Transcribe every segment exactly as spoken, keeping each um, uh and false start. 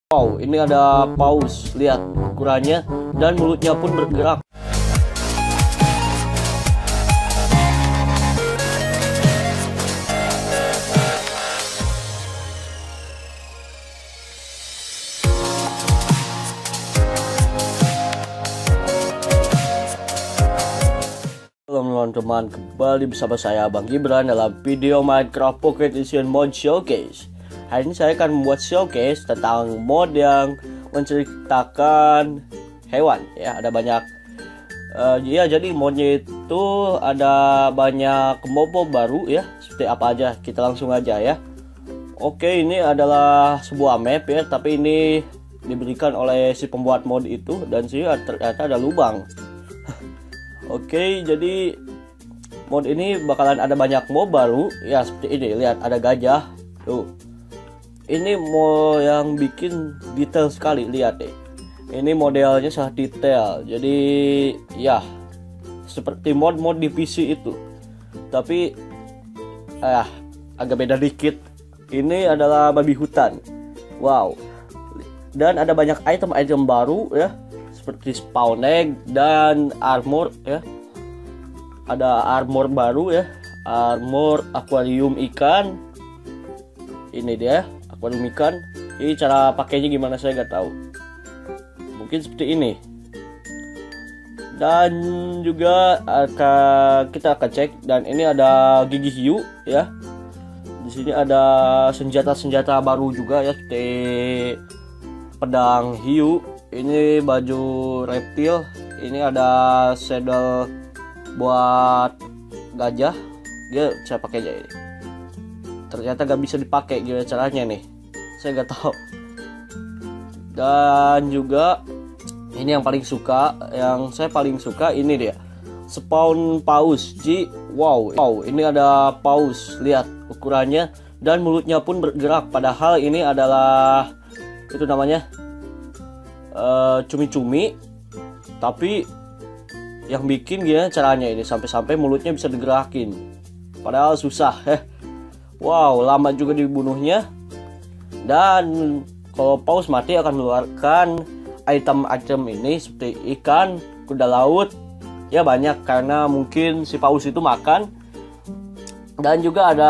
Wow, ini ada paus, lihat ukurannya, dan mulutnya pun bergerak. Halo teman-teman, kembali bersama saya Bang Gibran dalam video Minecraft Pocket Edition Mod Showcase. Hari ini saya akan membuat showcase tentang mod yang menceritakan hewan. Ya, ada banyak. Uh, ya, jadi modnya itu ada banyak mob baru ya. Seperti apa aja? Kita langsung aja ya. Oke, ini adalah sebuah map ya, tapi ini diberikan oleh si pembuat mod itu, dan sih ternyata ada lubang. Oke, jadi mod ini bakalan ada banyak mob baru ya, seperti ini. Lihat, ada gajah tuh. Ini mau yang bikin detail sekali, lihat deh. Ini modelnya sangat detail. Jadi ya seperti mod-mod di P C itu. Tapi ah agak beda dikit. Ini adalah babi hutan. Wow. Dan ada banyak item-item baru ya, seperti spawn egg dan armor ya. Ada armor baru ya, armor akuarium ikan. Ini dia akuarium ikan. Ini cara pakainya gimana saya nggak tahu. Mungkin seperti ini. Dan juga akan kita akan cek, dan ini ada gigi hiu ya. Di sini ada senjata-senjata baru juga ya, seperti pedang hiu. Ini baju reptil. Ini ada saddle buat gajah. Dia saya pakai aja ini. Ternyata gak bisa dipakai, gimana caranya nih? Saya nggak tahu. Dan juga ini yang paling suka, yang saya paling suka ini dia. Spawn paus. Ji, wow, wow, ini ada paus. Lihat ukurannya, dan mulutnya pun bergerak. Padahal ini adalah itu namanya cumi-cumi, uh, tapi yang bikin gimana caranya ini sampai-sampai mulutnya bisa digerakin, padahal susah. Heh, wow, lama juga dibunuhnya. Dan kalau paus mati akan mengeluarkan item-item ini seperti ikan, kuda laut ya, banyak karena mungkin si paus itu makan. Dan juga ada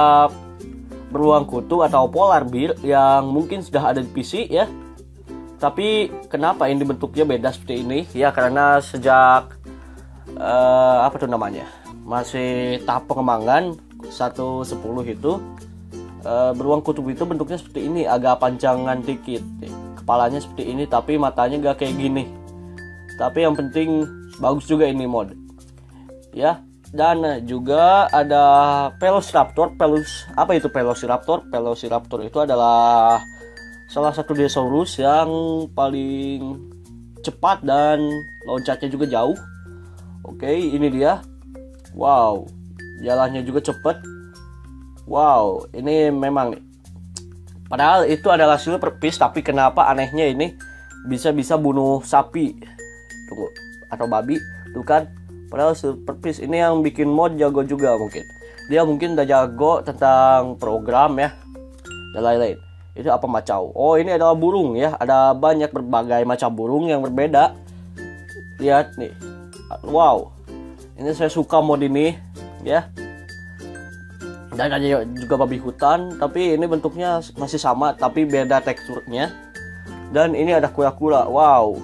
beruang kutu atau polar bear yang mungkin sudah ada di P C ya. Tapi kenapa ini bentuknya beda seperti ini? Ya karena sejak uh, apa tuh namanya, masih tahap pengembangan satu titik sepuluh itu, uh, beruang kutub itu bentuknya seperti ini, agak panjangan dikit. Kepalanya seperti ini, tapi matanya gak kayak gini. Tapi yang penting bagus juga ini mod. Ya, dan juga ada Velociraptor. Pelus apa itu Velociraptor? Velociraptor itu adalah salah satu dinosaurus yang paling cepat dan loncatnya juga jauh. Oke, ini dia. Wow, jalannya juga cepat. Wow, ini memang nih. Padahal itu adalah silver fish, tapi kenapa anehnya ini bisa-bisa bunuh sapi. Tunggu, atau babi, tuh kan. Padahal silver fish ini yang bikin mod jago juga mungkin. Dia mungkin udah jago tentang program ya, dan lain-lain. Itu apa macau? Oh, ini adalah burung ya. Ada banyak berbagai macam burung yang berbeda. Lihat nih. Wow. Ini saya suka mod ini ya. Dan ada juga babi hutan, tapi ini bentuknya masih sama tapi beda teksturnya. Dan ini ada kura-kura. Wow.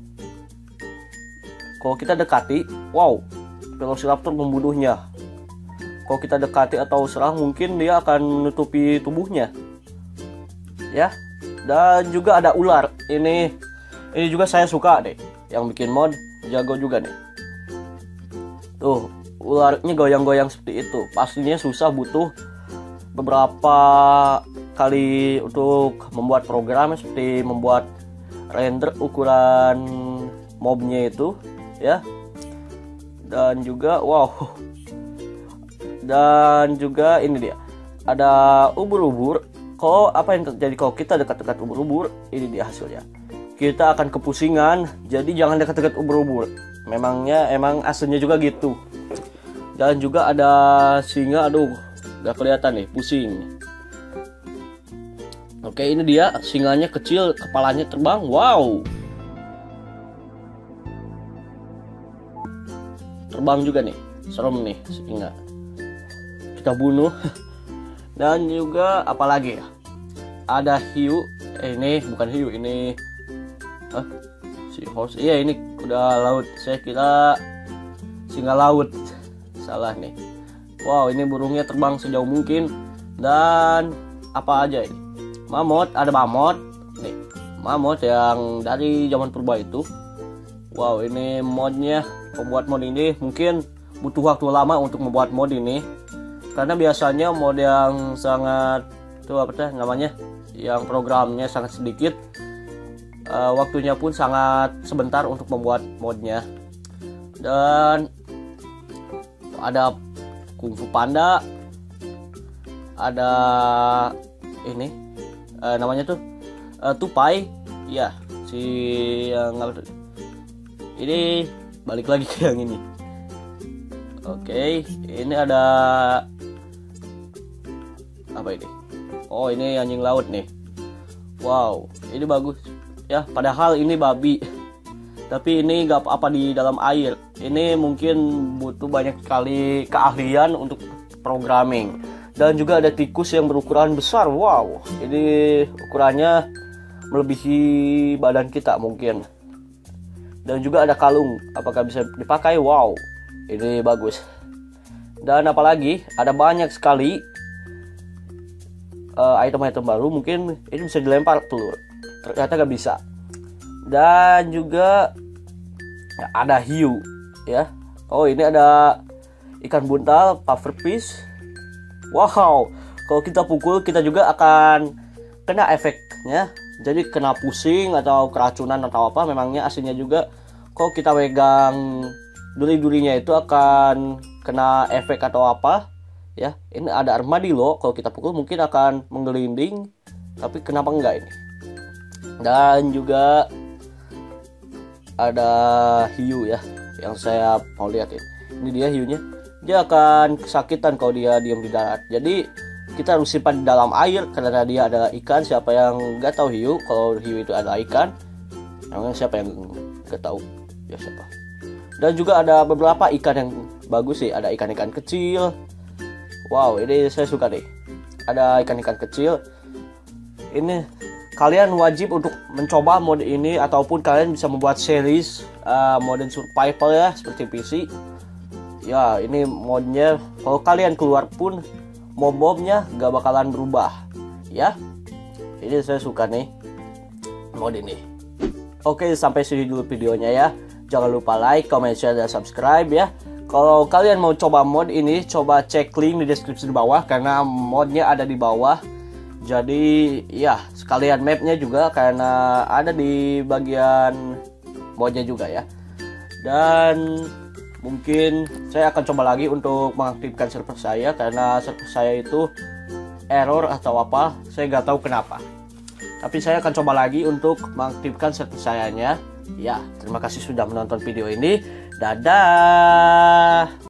Kalau kita dekati, wow, Velociraptor membunuhnya. Kalau kita dekati atau serang, mungkin dia akan menutupi tubuhnya. Ya, dan juga ada ular. Ini ini juga saya suka deh. Yang bikin mod jago juga nih. Tuh, ularnya goyang-goyang seperti itu. Pastinya susah, butuh beberapa kali untuk membuat program, seperti membuat render ukuran mobnya itu ya. Dan juga wow. Dan juga ini dia. Ada ubur-ubur. Kalau apa yang terjadi kalau kita dekat-dekat ubur-ubur, ini dia hasilnya. Kita akan kepusingan, jadi jangan dekat-dekat ubur-ubur. Memangnya emang aslinya juga gitu. Dan juga ada singa, aduh, gak kelihatan nih, pusing. Oke, ini dia singanya kecil, kepalanya terbang. Wow, terbang juga nih, serem nih singa. Kita bunuh. Dan juga apalagi ya, ada hiu. Eh, ini bukan hiu, ini Hah? Si horse. Iya, ini kuda laut. Saya kira singa laut. Salah nih. Wow, ini burungnya terbang sejauh mungkin. Dan apa aja ini? Mamut, ada mamut. Nih, mamut yang dari zaman purba itu. Wow, ini modnya. Pembuat mod ini mungkin butuh waktu lama untuk membuat mod ini. Karena biasanya mod yang sangat itu apa tuh namanya? Yang programnya sangat sedikit. Uh, waktunya pun sangat sebentar untuk membuat modnya. Dan ada Kung Fu Panda, ada ini uh, namanya tuh uh, tupai, ya si yang ini balik lagi ke yang ini. Oke, ini ada apa ini? Oh, ini anjing laut nih. Wow, ini bagus. Ya, padahal ini babi, tapi ini gak apa-apa di dalam air. Ini mungkin butuh banyak sekali keahlian untuk programming. Dan juga ada tikus yang berukuran besar. Wow, ini ukurannya melebihi badan kita mungkin. Dan juga ada kalung, apakah bisa dipakai? Wow, ini bagus. Dan apalagi ada banyak sekali uh, item-item baru. Mungkin ini bisa dilempar telur, ternyata gak bisa. Dan juga ya, ada hiu ya. Oh, ini ada ikan buntal, pufferfish. Wow, kalau kita pukul kita juga akan kena efeknya. Jadi kena pusing atau keracunan atau apa. Memangnya aslinya juga kalau kita pegang duri-durinya itu akan kena efek atau apa ya. Ini ada armadillo, kalau kita pukul mungkin akan menggelinding. Tapi kenapa enggak ini? Dan juga ada hiu ya, yang saya mau lihat ini. Ini dia hiunya. Dia akan kesakitan kalau dia diam di darat. Jadi kita harus simpan di dalam air karena dia adalah ikan. Siapa yang nggak tahu hiu? Kalau hiu itu adalah ikan. Emang siapa yang nggak tahu? Ya siapa? Dan juga ada beberapa ikan yang bagus sih. Ada ikan-ikan kecil. Wow, ini saya suka deh. Ada ikan-ikan kecil. Ini kalian wajib untuk mencoba mode ini, ataupun kalian bisa membuat series uh, Modern Survival ya, seperti P C. Ya, ini modnya kalau kalian keluar pun mob-mobnya gak bakalan berubah ya. Ini saya suka nih mode ini. Oke, sampai sini dulu videonya ya. Jangan lupa like, comment, share, dan subscribe ya. Kalau kalian mau coba mod ini, coba cek link di deskripsi di bawah, karena modnya ada di bawah. Jadi ya sekalian mapnya juga karena ada di bagian modnya juga ya. Dan mungkin saya akan coba lagi untuk mengaktifkan server saya, karena server saya itu error atau apa, saya nggak tahu kenapa. Tapi saya akan coba lagi untuk mengaktifkan server sayanya. Ya, terima kasih sudah menonton video ini. Dadah.